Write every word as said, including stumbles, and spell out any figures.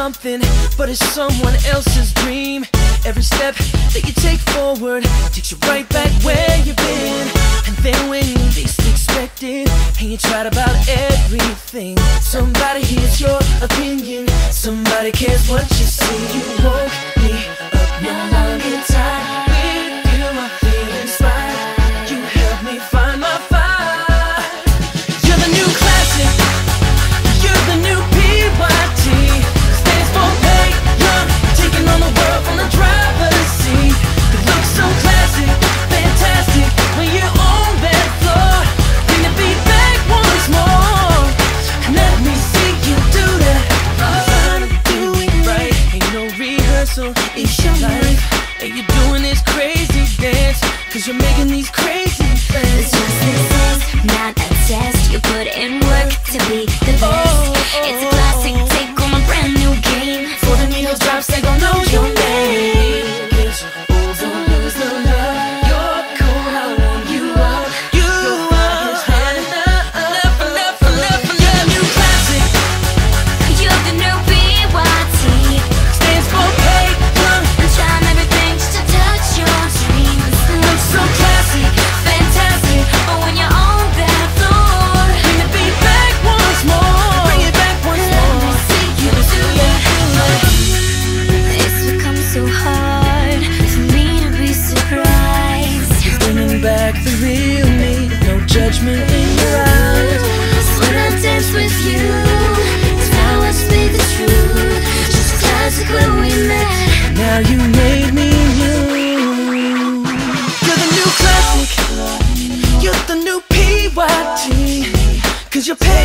something, but it's someone else's dream. Every step that you take forward takes you right back where you've been. And then when you least expect it, and you tried about everything, somebody hears your opinion, somebody cares what you say. You woke me up, no longer tired. With you I feel inspired. You helped me find my fire. You're the new classic. You're the new P Y T. Stands for pay young, taking on the world from the driver's seat. It looks so classic, fantastic when you own that floor. Bring the beat back once more. Let me see you do that. Trying to do it right, ain't no rehearsal, it's your life. And you're doing this crazy dance, cause you're making these crazy plans. It's just this is not a test. You put in work to be the best. It's a classic take on a brand new game. For the needles drops, they gon' know your name. Gets old, don't lose the love. You're cool, I want you up. You are had enough, enough, enough, enough, enough. You're a new classic. You're the new P Y T. Stands for pay young. I'm trying everything just to touch your dreams. Looks so classic, Fantastic, but when you're on that floor, bring the beat back once more. Bring it back once let me more. see you do that. It's become so hard for me to be surprised. You're bringing back the real me, no judgment in your eyes. When I dance with you, it's how I speak the truth. Just classic when we met. Now you made me new. You're the new classic. You're the new P Y T. Cause you're